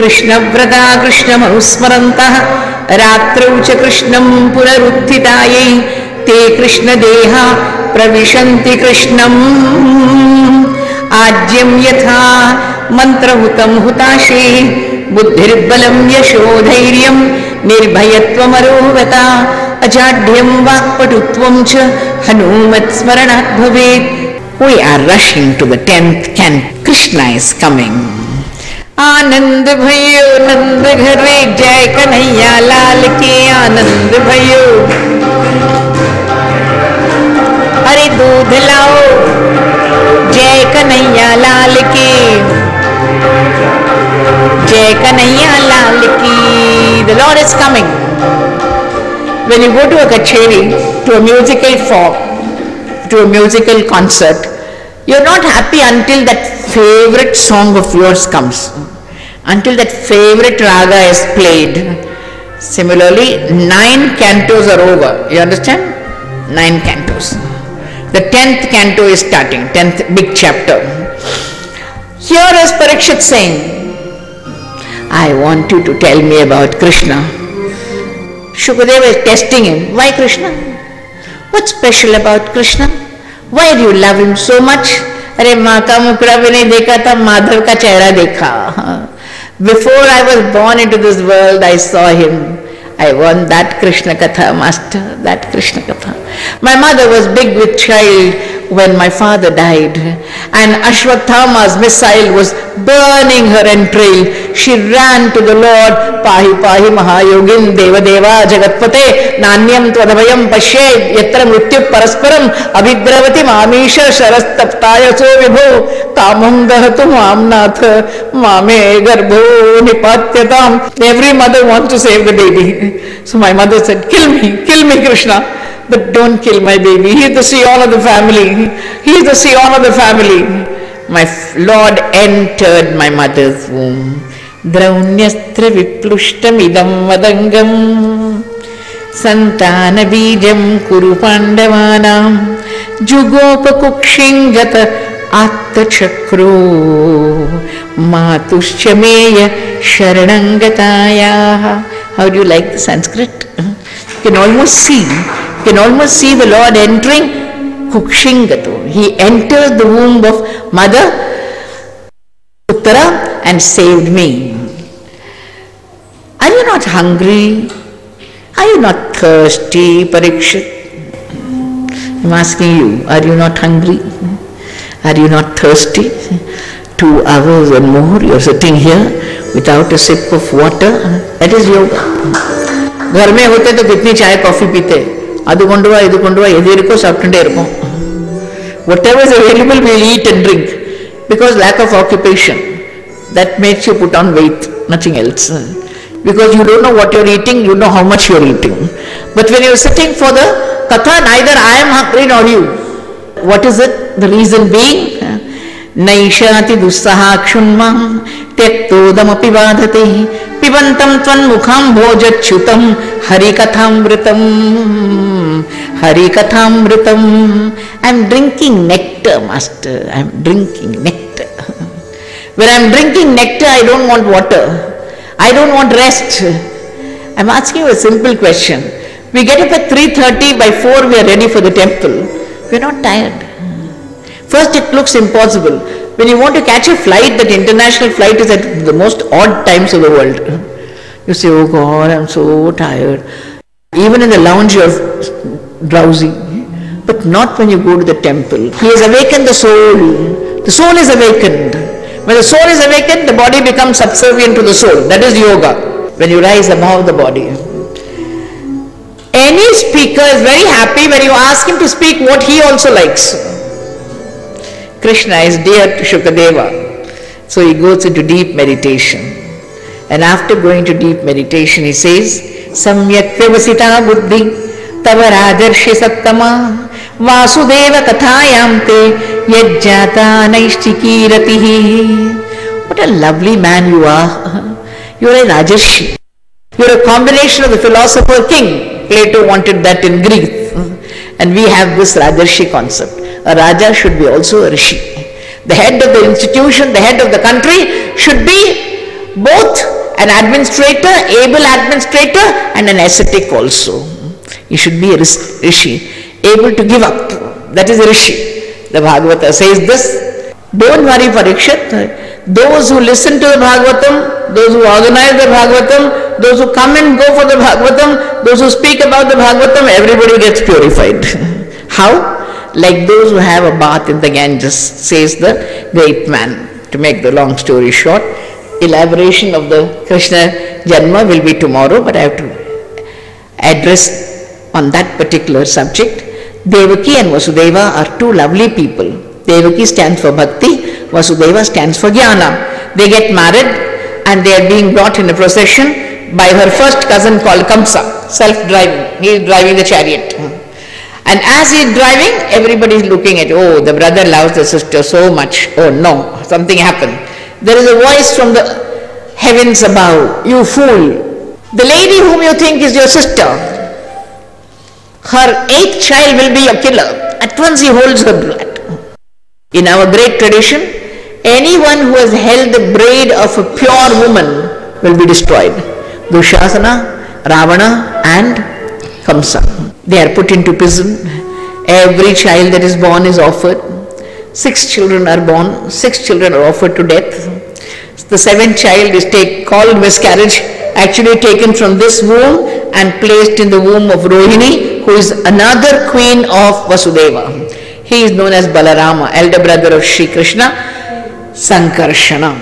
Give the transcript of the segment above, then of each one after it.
कृष्णव्रता कृष्णमनुस्मरन्तः रात्रौ च कृष्णं पुनरुत्थितायै ते कृष्णदेहा प्रविशन्ति कृष्णम् आज्यं यथा मन्त्रहुतं हुताशे बुद्धिर्बलं यशोधैर्यं निर्भयत्वमरोगता अजाड्यं वाक्पटुत्वं च हनुमत्स्मरणात् भवेत्. We are rushing to the 10th canto. Krishna is coming. आनंद भयो नंद घरे जय कन्हैया लाल के आनंद भयो. अरे दूध लाओ जय कन्हैया लाल की जय कन्हैया लाल की. The Lord is coming. When you go to a kacheri, to a musical form, to a musical concert, you're not happy until that favorite song of yours comes, until that favorite raga is played. Similarly, 9 cantos are over. You understand? 9 cantos. The 10th canto is starting, 10th big chapter. Here is Parikshit saying, I want you to tell me about Krishna. Shukadeva is testing him. Why Krishna? What's special about Krishna? Why do you love him so much? अरे माँ का मुखड़ा भी नहीं देखा था, माधव का चेहरा देखा. Before I was born into this world, I saw him. I want that Krishna Katha, Master, that Krishna Katha. My mother was big with child when my father died, and Ashwatthama's missile was burning her entrail. She ran to the Lord, Pahi Pahi Mahayogin Devadeva Jagatpate Nanyam Tvadabhayam Pashe Yatra Mrityu Parasparam Abhidravati Mamisha Sharastaptaya So Vibho Kamam Dahatu Mamnath Mame Garbho Nipatyatam. Every mother wants to save the baby. So my mother said, kill me Krishna, but don't kill my baby. He is the scion of the family. He is the scion of the family. My Lord entered my mother's womb. Draunastra viplushtam idam vadangam santana bijam kuru pandavanam jugopakukshingata attachakro matushchameya sharanangataya. How do you like the Sanskrit? You can almost see the Lord entering Kukshingato. He entered the womb of Mother Uttara and saved me. Are you not hungry? Are you not thirsty, Parikshit? I'm asking you, are you not hungry? Are you not thirsty? 2 hours and more you're sitting here without a sip of water. That is yoga. घर में होते तो कितनी चाय coffee पीते, ಅದು ಕೊಂಡುವ ಇದು ಕೊಂಡುವ ಎದಿರಿಕೋ ಸಾಪ್ಟೇ ಇರ್ಕೋ. Whatever is available we'll eat and drink, because lack of occupation that makes you put on weight, nothing else. Because you don't know what you're eating, you know how much you're eating. But when you're sitting for the katha, neither I am hungry nor you. What is it? The reason being, नैषाति दुस्सहाक्षुन्मां त्यक्तोदमपि बाधते पिबन्तं त्वन्मुखं भोजच्युतं हरिकथामृतम् हरिकथामृतम्. I am drinking nectar, Master. I am drinking nectar. When I am drinking nectar, I don't want water. I don't want rest. I am asking you a simple question. We get up at 3:30, by 4 we are ready for the temple. We are not tired. First it looks impossible. When you want to catch a flight, that international flight is at the most odd times of the world. You say, oh God, I'm so tired. Even in the lounge you're drowsy. But not when you go to the temple. He has awakened the soul. The soul is awakened. When the soul is awakened, the body becomes subservient to the soul. That is yoga. When you rise above the body. Any speaker is very happy when you ask him to speak what he also likes. Krishna is dear to Shukadeva, so he goes into deep meditation. And after going to deep meditation, he says, Samyak vyavasita buddhi tava rajarshi sattama vasudeva kathayamte yajjata naishchiki ratihi. What a lovely man you are. You are a Rajarshi. You are a combination of the philosopher king. Plato wanted that in Greek. And we have this Rajarshi concept. A Raja should be also a Rishi. The head of the institution, the head of the country should be both an administrator, able administrator, and an ascetic also. You should be a rishi, able to give up. That is a rishi. The Bhagavata says this. Don't worry, Parikshit. Those who listen to the Bhagavatam, those who organize the Bhagavatam, those who come and go for the Bhagavatam, those who speak about the Bhagavatam, everybody gets purified. How? Like those who have a bath in the Ganges, says the great man. To make the long story short, elaboration of the Krishna Janma will be tomorrow, but I have to address on that particular subject. Devaki and Vasudeva are two lovely people. Devaki stands for Bhakti, Vasudeva stands for Jnana. They get married and they are being brought in a procession by her first cousin called Kamsa, self-driving. He is driving the chariot. And as he is driving, everybody is looking at, oh, the brother loves the sister so much. Oh no, something happened. There is a voice from the heavens above, you fool. The lady whom you think is your sister, her 8th child will be your killer. At once he holds her blood. In our great tradition, anyone who has held the braid of a pure woman will be destroyed. Dushasana, Ravana and Kamsa. They are put into prison. Every child that is born is offered. 6 children are born. 6 children are offered to death. The 7th child is called miscarriage, actually taken from this womb and placed in the womb of Rohini, who is another queen of Vasudeva. He is known as Balarama, elder brother of Shri Krishna, Sankarshana.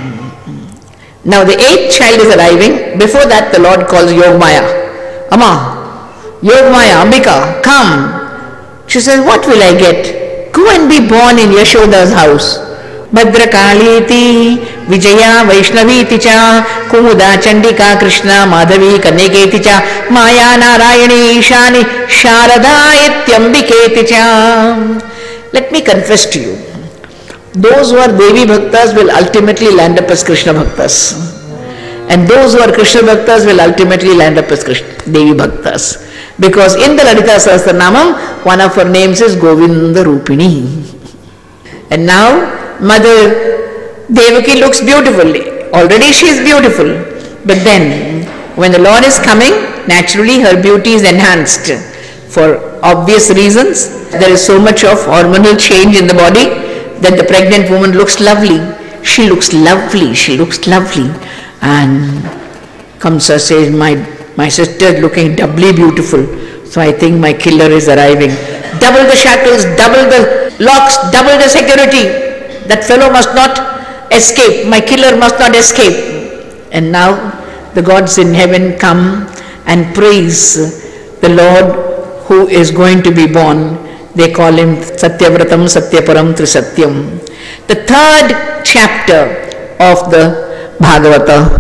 Now the 8th child is arriving. Before that the Lord calls Yogmaya. Amma, Yogmaya, Ambika, come. She says, what will I get? Go and be born in Yashoda's house. Bhadrakaliti, Vijaya, Vaishnaviti cha, Kumuda, Chandika, Krishna, Madhavi, Kaneketi cha, Maya, Narayani, Ishani, Sharada, Ityambiketi cha. Let me confess to you, those who are Devi Bhaktas will ultimately land up as Krishna Bhaktas. And those who are Krishna Bhaktas will ultimately land up as Devi Bhaktas. Because in the Lalita Sahasranamam, one of her names is Govinda Rupini. And now, Mother Devaki looks beautifully. Already she is beautiful. But then, when the Lord is coming, naturally her beauty is enhanced. For obvious reasons, there is so much of hormonal change in the body that the pregnant woman looks lovely. She looks lovely, she looks lovely. And Kamsa says, my sister is looking doubly beautiful, so I think my killer is arriving. Double the shackles, double the locks, double the security. That fellow must not escape, my killer must not escape. And now the gods in heaven come and praise the Lord who is going to be born. They call him Satyavratam Satyaparam Trisatyam. The 3rd chapter of the Bhagavata,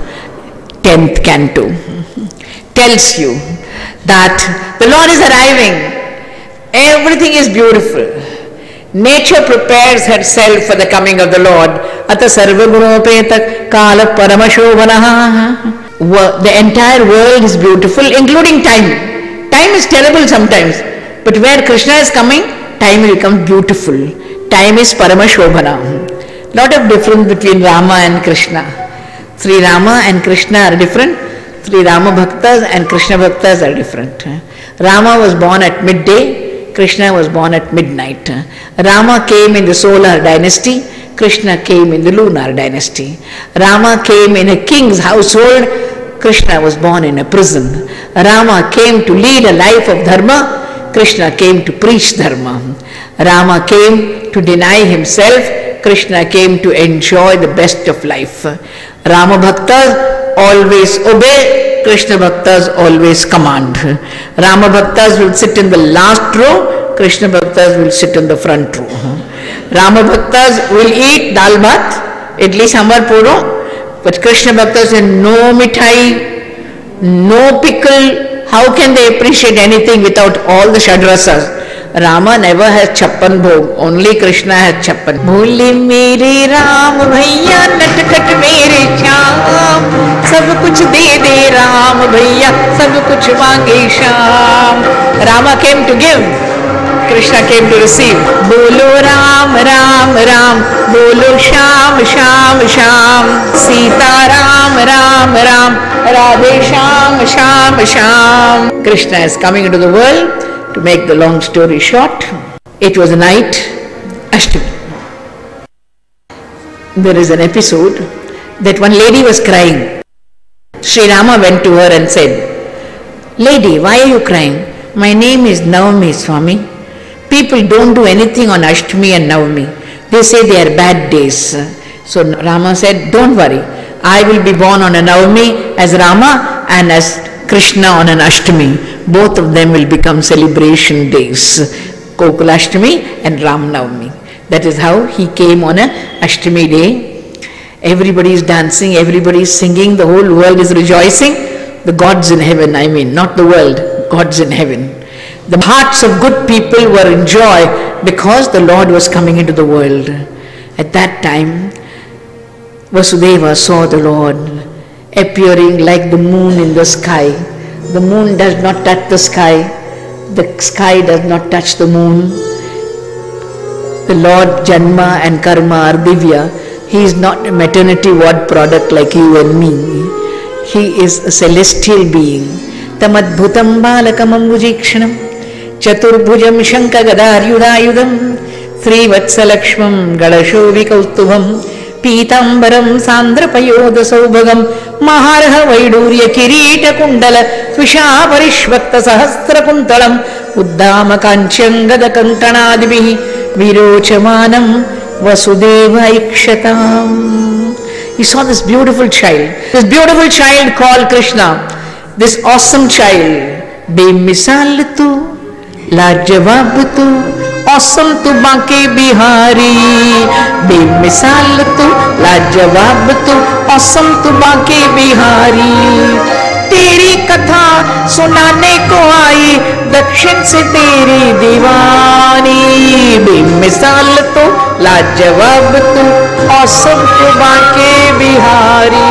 10th canto, tells you that the Lord is arriving. Everything is beautiful. Nature prepares herself for the coming of the Lord. Ata sarvagunopeta kala paramashobhanaha. The entire world is beautiful, including time. Time is terrible sometimes, but where Krishna is coming, time will become beautiful. Time is paramashobhana. Lot of difference between Rama and Krishna. Sri Rama and Krishna are different. Sri Rama Bhaktas and Krishna Bhaktas are different. Rama was born at midday, Krishna was born at midnight. Rama came in the solar dynasty, Krishna came in the lunar dynasty. Rama came in a king's household, Krishna was born in a prison. Rama came to lead a life of dharma, Krishna came to preach dharma. Rama came to deny himself, Krishna came to enjoy the best of life. Rama Bhaktas always obey, Krishna Bhaktas always command. Rama Bhaktas will sit in the last row, Krishna Bhaktas will sit in the front row. Rama Bhaktas will eat dal bhat, idli sambar puro, but Krishna Bhaktas say no mithai, no pickle. How can they appreciate anything without all the shadrasas? Rama never has chappan bhog, only Krishna has chappan. Bholi mere Ram bhaiya natkhat mere shyam, sab kuch de de Ram bhaiya, sab kuch mange sham. Rama came to give, Krishna came to receive. Bolo Ram, Ram, Ram, Bolo Sham, Sham, Sham, Sita Ram, Ram, Ram, Radhe Sham, Sham, Sham. Krishna is coming into the world. To make the long story short, it was a night, Ashtami. There is an episode that one lady was crying. Sri Rama went to her and said, "Lady, why are you crying? My name is Navami, Swami. People don't do anything on Ashtami and Navami. They say they are bad days." So Rama said, "Don't worry. I will be born on a Navami as Rama and as Krishna on an Ashtami. Both of them will become celebration days. Gokulashtami and Ram Navami." That is how he came on a Ashtami day. Everybody is dancing, everybody is singing, the whole world is rejoicing. The gods in heaven, I mean, not the world, gods in heaven. The hearts of good people were in joy because the Lord was coming into the world. At that time, Vasudeva saw the Lord appearing like the moon in the sky. The moon does not touch the sky does not touch the moon. The Lord Janma and Karma are Divya. He is not a maternity ward product like you and me. He is a celestial being. Tamadbhutam balakamam vujikshanam chaturbhujam shankagadaryudayudam srivatsalakshmam galashovikaustuvam Pitambaram सांद्रपयोद सौभगम महारह वैडूर्य किरीट कुंडल स्विषा परिष्वक्त सहस्र कुंतलम उद्दाम कांच्यंगद कंकणादिभिः विरोचमानम Vasudev ऐक्षताम. He saw this beautiful child called Krishna, this awesome child, बेमिसाल तू लाजवाब तू awesome तू बांके बिहारी, बेमिसाल तू लाजवाब तू औसम तू बांके बिहारी. तेरी कथा सुनाने को आई दक्षिण से तेरी दीवानी, बेमिसाल तू लाजवाब तू औसम तू Banke Bihari.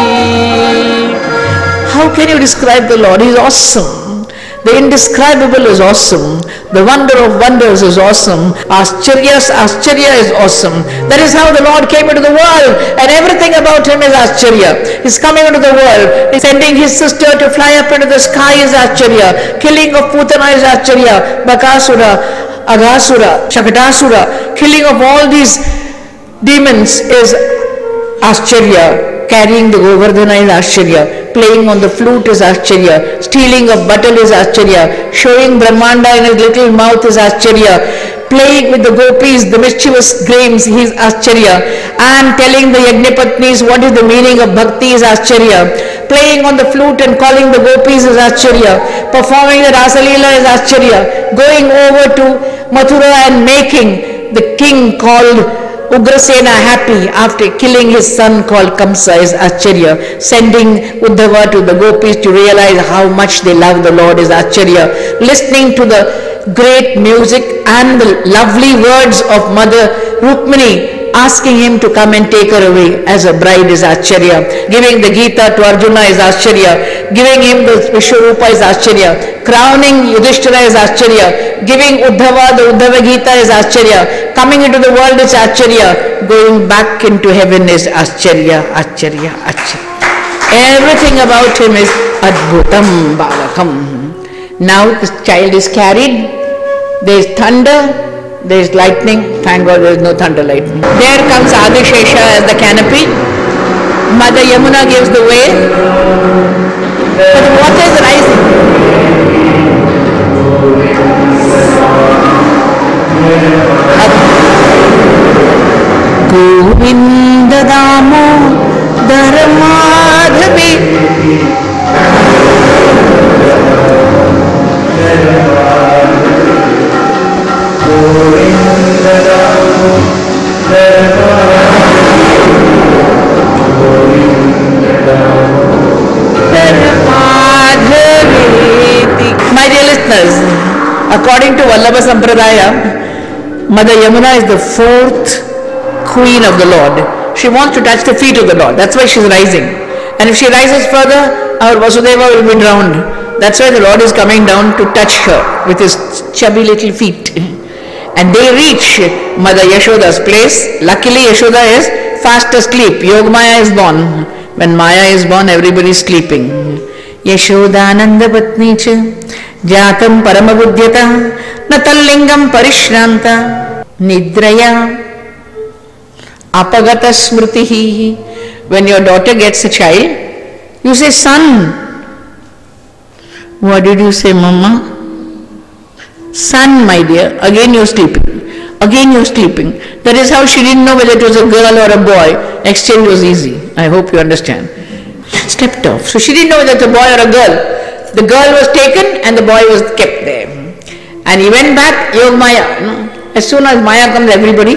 How can you describe the Lord? He is awesome. The indescribable is awesome. The wonder of wonders is awesome. Ascharya is awesome. That is how the Lord came into the world, and everything about him is Ascharya. He's coming into the world. He's sending his sister to fly up into the sky is Ascharya. Killing of Putana is Ascharya. Bakasura, Aghasura, Shakatasura. Killing of all these demons is Ascharya. Carrying the Govardhana is Ascharya. Playing on the flute is Ascharya. Stealing of bottle is Ascharya. Showing Brahmanda in his little mouth is Ascharya. Playing with the gopis, the mischievous games, he is Ascharya. And telling the Yagnapatnis what is the meaning of bhakti is Ascharya. Playing on the flute and calling the gopis is Ascharya. Performing the Rasalila is Ascharya. Going over to Mathura and making the king called Ugrasena happy after killing his son called Kamsa is Ascharya. Sending Uddhava to the gopis to realize how much they love the Lord is Ascharya. Listening to the great music and the lovely words of Mother Rukmini asking him to come and take her away as a bride is Ascharya. Giving the Gita to Arjuna is Ascharya. Giving him the Vishwarupa is Ascharya. Crowning Yudhishthira is Ascharya. Giving Uddhava the Uddhava Gita is Ascharya. Coming into the world is Ascharya. Going back into heaven is Ascharya, Ascharya, Ascharya. Everything about him is Adbhutam Balakam. Now this child is carried. There is thunder. There is lightning. Thank God there is no thunder lightning. There comes Adishesha as the canopy. Mother Yamuna gives the way. But the water is rising. Govinda Damo Dharmadhavi My dear listeners, according to Vallabha Sampradaya, Mother Yamuna is the fourth queen of the Lord. She wants to touch the feet of the Lord. That's why she's rising. And if she rises further, our Vasudeva will be drowned. That's why the Lord is coming down to touch her with his chubby little feet. and they reach Mother Yashoda's place. Luckily Yashoda is fast asleep. Yogamaya is born. When Maya is born, everybody is sleeping. Yashodananda patni cha jatam paramabuddhyata natallingam parishranta nidraya apagata smritihi. When your daughter gets a child, you say, son. What did you say, mama? Son, my dear. Again you're sleeping. Again you're sleeping. That is how she didn't know whether it was a girl or a boy. Exchange was easy. I hope you understand. Stepped off. So she didn't know whether it's a boy or a girl. The girl was taken and the boy was kept there. And he went back, Yogamaya. As soon as Maya comes, everybody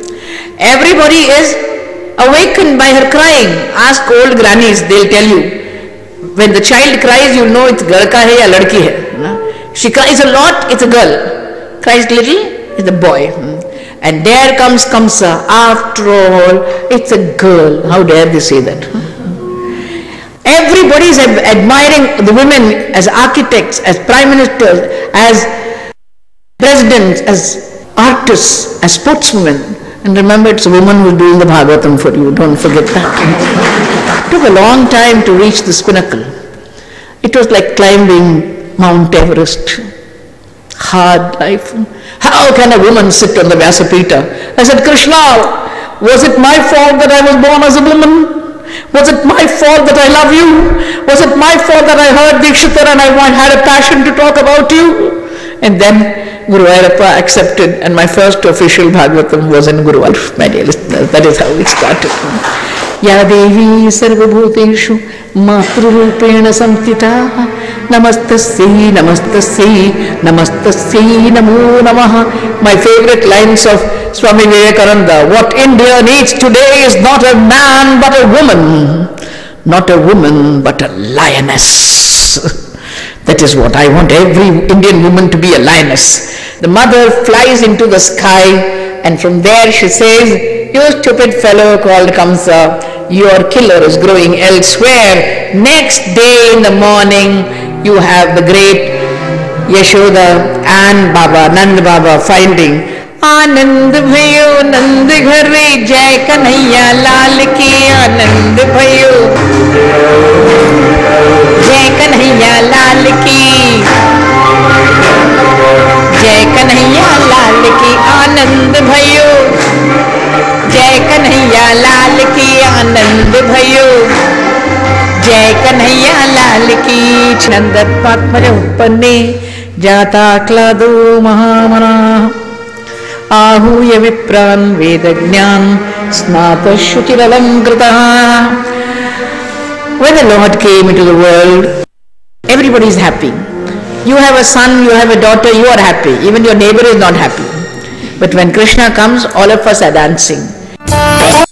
is awakened by her crying. Ask old grannies, they'll tell you. When the child cries, you know it's girl ka hai ya ladki hai. She cries a lot, it's a girl. Cries little, it's a boy. And there comes Kamsa. After all, it's a girl. How dare they say that? Everybody is admiring the women as architects, as prime ministers, as presidents, as artists, as sportswomen. And remember, it's a woman who's doing the Bhagavatam for you. Don't forget that. It took a long time to reach this pinnacle. It was like climbing Mount Everest. Hard life. How can a woman sit on the Vyasapita? I said, Krishna, was it my fault that I was born as a woman? Was it my fault that I love you? Was it my fault that I heard Dikshitar and I had a passion to talk about you? And then Guru Ayappa accepted, and my first official Bhagavatam was in Guru Ayappa, my dear listeners. That is how it started. Ya Devi Sarvabhuteshu Matrurupena Samtita Namastasya Namastasya Namastasya Namo Namaha. My favorite lines of Swami Vivekananda. What India needs today is not a man but a woman. Not a woman but a lioness. That is what I want every Indian woman to be, a lioness. The mother flies into the sky and from there she says, you stupid fellow called Kamsa, your killer is growing elsewhere. Next day in the morning, you have the great Yashoda and Baba, Nand Baba finding Anand bhayo Nand ghare Jai Kanhaiya Lal ki Anand bhayo Jai Kanhaiya Lal ki Jai Kanhaiya Lal ki Anand bhayo Jai Kanhaiya Lal ki Anand bhayo Jai Kanhaiya Lal ki Chandat Patmaj Uppane Jata Klado Mahamana Ahuya Vipran Vedajnan Snata Shuchiralankrita. When the Lord came into the world, everybody is happy. You have a son, you have a daughter, you are happy. Even your neighbor is not happy. But when Krishna comes, all of us are dancing.